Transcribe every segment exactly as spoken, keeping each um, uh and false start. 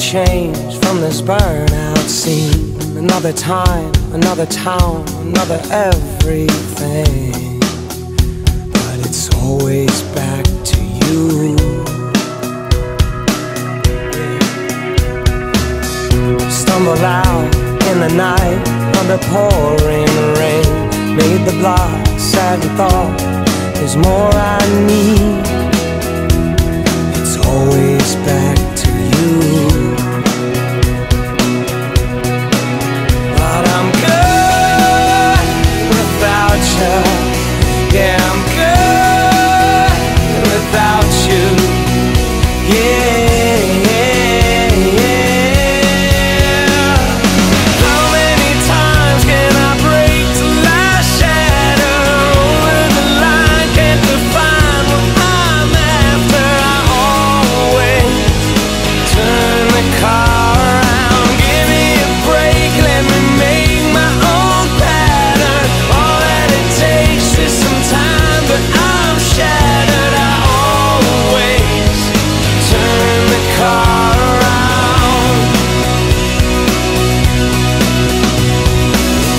change from this burnout scene. Another time, another town, another everything, but it's always back to you. Stumble out in the night under pouring rain, made the block, sad and thought there's more I need. It's always back to you. But I'm good without you. Yeah, I'm good without you. Yeah.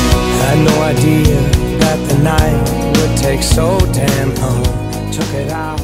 No idea that the night would take so damn long. Took it out.